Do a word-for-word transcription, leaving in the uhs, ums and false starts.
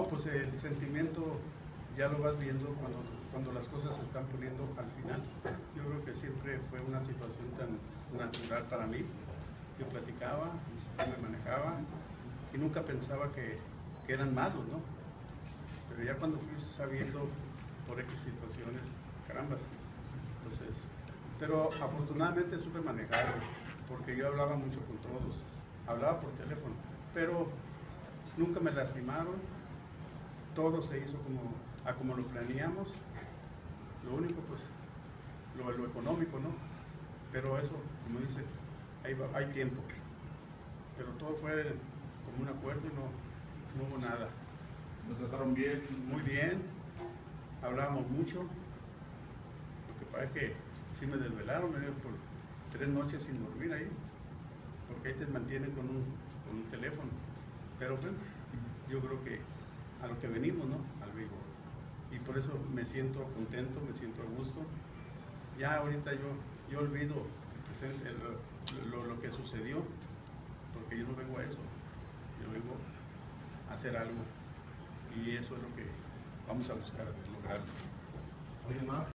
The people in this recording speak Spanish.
No, pues el sentimiento ya lo vas viendo cuando, cuando las cosas se están poniendo al final. Yo creo que siempre fue una situación tan natural para mí. Yo platicaba, yo me manejaba y nunca pensaba que, que eran malos, ¿no? Pero ya cuando fui sabiendo por X situaciones, caramba, entonces, pero afortunadamente supe manejarlo, porque yo hablaba mucho con todos, hablaba por teléfono, pero nunca me lastimaron, todo se hizo como, a como lo planeamos, lo único pues, lo, lo económico, ¿no? Pero eso, como dice, hay, hay tiempo, pero todo fue como un acuerdo y no, no hubo nada. ¿Nos trataron bien? Muy bien, hablábamos mucho, lo que pasa es que sí me desvelaron, me dio por tres noches sin dormir ahí, porque ahí te mantienen con un, con un teléfono, pero bueno, yo creo que a lo que venimos, ¿no? Al vivo, y por eso me siento contento, me siento a gusto. Ya ahorita yo, yo olvido el, lo, lo que sucedió, porque yo no vengo a eso, yo vengo a hacer algo, y eso es lo que vamos a buscar lograr. ¿Alguien más?